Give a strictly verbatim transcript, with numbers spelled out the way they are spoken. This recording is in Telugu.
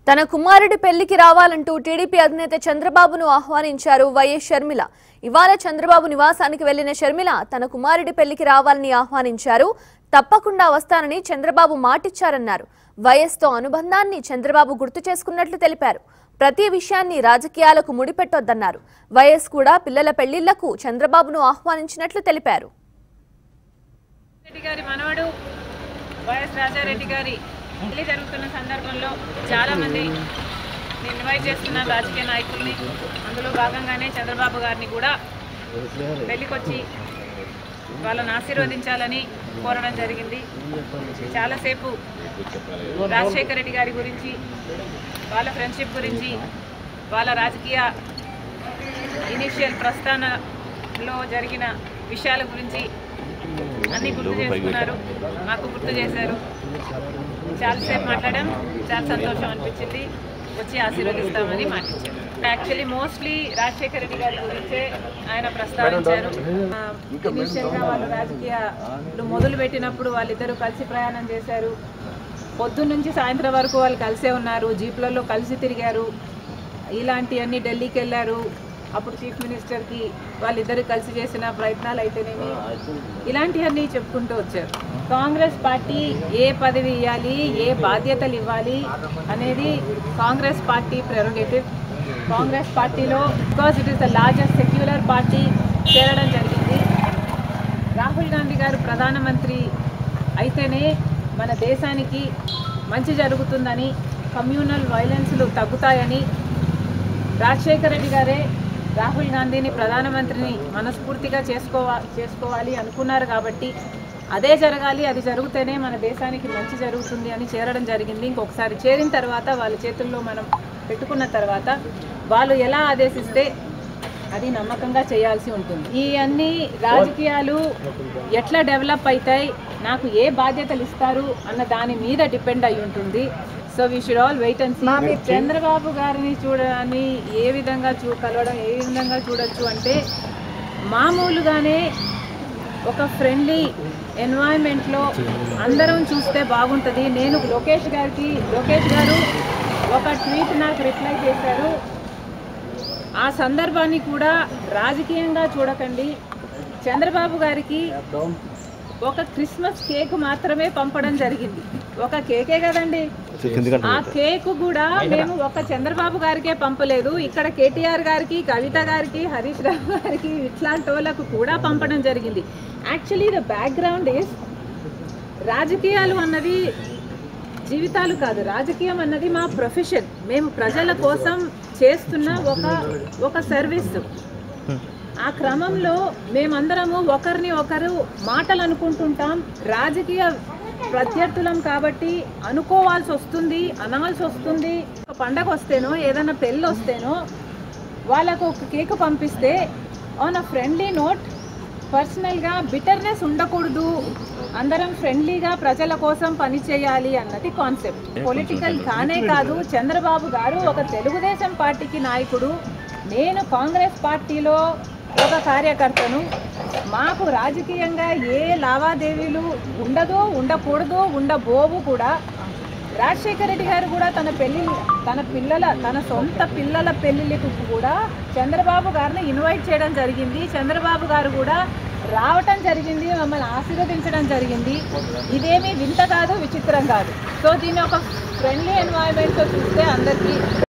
తన కుమారుడి పెళ్లికి రావాలంటూ టీడీపీ అధినేత చంద్రబాబును ఆహ్వానించారు వైఎస్ షర్మిల. ఇవాళ చంద్రబాబు నివాసానికి వెళ్లిన షర్మిల తన కుమారుడి పెళ్లికి రావాలని ఆహ్వానించారు. తప్పకుండా వస్తానని చంద్రబాబు మాటిచ్చారన్నారు. వైఎస్తో అనుబంధాన్ని చంద్రబాబు గుర్తు చేసుకున్నట్లు తెలిపారు. ప్రతి విషయాన్ని రాజకీయాలకు ముడిపెట్టొద్దన్నారు. వైఎస్ కూడా పిల్లల పెళ్లిళ్లకు చంద్రబాబును ఆహ్వానించినట్లు తెలిపారు. పెళ్లి జరుగుతున్న సందర్భంలో చాలామంది నేను ఇన్వైట్ చేస్తున్న రాజకీయ నాయకుల్ని, అందులో భాగంగానే చంద్రబాబు గారిని కూడా పెళ్లికొచ్చి వాళ్ళని ఆశీర్వదించాలని కోరడం జరిగింది. చాలాసేపు రాజశేఖర రెడ్డి గారి గురించి, వాళ్ళ ఫ్రెండ్షిప్ గురించి, వాళ్ళ రాజకీయ ఇనిషియల్ ప్రస్థానంలో జరిగిన విషయాల గురించి అన్నీ గుర్తు చేసుకున్నారు, మాకు గుర్తు చేశారు. చాలాసేపు మాట్లాడాం, చాలా సంతోషం అనిపించింది. వచ్చి ఆశీర్వదిస్తామని మాటిచ్చారు. యాక్చువల్లీ మోస్ట్లీ రాజశేఖర రెడ్డి గారి గురించే ఆయన ప్రస్తావించారు. ఇనిషియల్గా వాళ్ళు రాజకీయాలు మొదలు పెట్టినప్పుడు వాళ్ళిద్దరూ కలిసి ప్రయాణం చేశారు. పొద్దున్న నుంచి సాయంత్రం వరకు వాళ్ళు కలిసే ఉన్నారు, జీప్లలో కలిసి తిరిగారు. ఇలాంటివన్నీ ఢిల్లీకి వెళ్ళారు. అప్పుడు చీఫ్ మినిస్టర్కి వాళ్ళిద్దరు కలిసి చేసిన ప్రయత్నాలు అయితేనేమి ఇలాంటివన్నీ చెప్పుకుంటూ వచ్చారు. కాంగ్రెస్ పార్టీ ఏ పదవి ఇవ్వాలి, ఏ బాధ్యతలు ఇవ్వాలి అనేది కాంగ్రెస్ పార్టీ ప్రెరోగేటివ్. కాంగ్రెస్ పార్టీలో because it is the largest secular party చేరడం జరిగింది. రాహుల్ గాంధీ గారు ప్రధానమంత్రి అయితేనే మన దేశానికి మంచి జరుగుతుందని, కమ్యూనల్ వైలెన్స్లు తగ్గుతాయని, రాజశేఖర రెడ్డి గారే రాహుల్ గాంధీని ప్రధానమంత్రిని మనస్ఫూర్తిగా చేసుకోవా చేసుకోవాలి అనుకున్నారు. కాబట్టి అదే జరగాలి, అది జరిగితేనే మన దేశానికి మంచి జరుగుతుంది అని చేరడం జరిగింది. ఇంకొకసారి చేరిన తర్వాత వాళ్ళ చేతుల్లో మనం పెట్టుకున్న తర్వాత వాళ్ళు ఎలా ఆదేశిస్తే అది నమ్మకంగా చేయాల్సి ఉంటుంది. ఈ అన్ని రాజకీయాలు ఎట్లా డెవలప్ అవుతాయి, నాకు ఏ బాధ్యతలు ఇస్తారు అన్న దాని మీద డిపెండ్ అయి ఉంటుంది. So we should all wait and see. Chandrababu గారిని చూడని ఏ విధంగా చూ కలవడం ఏ విధంగా చూడొచ్చు అంటే, మామూలుగానే ఒక ఫ్రెండ్లీ ఎన్వైరన్మెంట్లో అందరం చూస్తే బాగుంటుంది. నేను లోకేష్ గారికి లోకేష్ గారు ఒక ట్వీట్ నాకు రిప్లై చేశారు. ఆ సందర్భాన్ని కూడా రాజకీయంగా చూడకండి. చంద్రబాబు గారికి ఒక క్రిస్మస్ కేక్ మాత్రమే పంపడం జరిగింది. ఒక కేకే కదండి, ఆ కేక్ కూడా మేము ఒక చంద్రబాబు గారికే పంపలేదు. ఇక్కడ కేటీఆర్ గారికి, కవిత గారికి, హరీష్ రావు గారికి, ఇట్లాంటి వాళ్ళకు కూడా పంపడం జరిగింది. యాక్చువల్లీ ద బ్యాక్గ్రౌండ్ ఈస్, రాజకీయాలు అన్నది జీవితాలు కాదు, రాజకీయం అన్నది మా ప్రొఫెషన్. మేము ప్రజల కోసం చేస్తున్న ఒక ఒక సర్వీస్. ఆ క్రమంలో మేమందరము ఒకరిని ఒకరు మాటలు అనుకుంటుంటాం. రాజకీయ ప్రత్యర్థులం కాబట్టి అనుకోవాల్సి వస్తుంది, అనాల్సి వస్తుంది. ఒక పండగ వస్తేనో ఏదైనా పెళ్ళి వస్తేనో వాళ్ళకు ఒక కేక్ పంపిస్తే ఆన్ అ ఫ్రెండ్లీ నోట్, పర్సనల్గా బిటర్నెస్ ఉండకూడదు, అందరం ఫ్రెండ్లీగా ప్రజల కోసం పనిచేయాలి అన్నది కాన్సెప్ట్. పొలిటికల్ కానే కాదు. చంద్రబాబు గారు ఒక తెలుగుదేశం పార్టీకి నాయకుడు, నేను కాంగ్రెస్ పార్టీలో ఒక కార్యకర్తను. మాకు రాజకీయంగా ఏ లావాదేవీలు ఉండదు, ఉండకూడదు, ఉండబోవు కూడా. రాజశేఖర రెడ్డి గారు కూడా తన పెళ్లి తన పిల్లల తన సొంత పిల్లల పెళ్లిళ్ళకు కూడా చంద్రబాబు గారిని ఇన్వైట్ చేయడం జరిగింది. చంద్రబాబు గారు కూడా రావటం జరిగింది, మమ్మల్ని ఆశీర్వదించడం జరిగింది. ఇదేమీ వింత కాదు, విచిత్రం కాదు. సో దీన్ని ఒక ఫ్రెండ్లీ ఎన్వైరన్మెంట్తో చూస్తే అందరికీ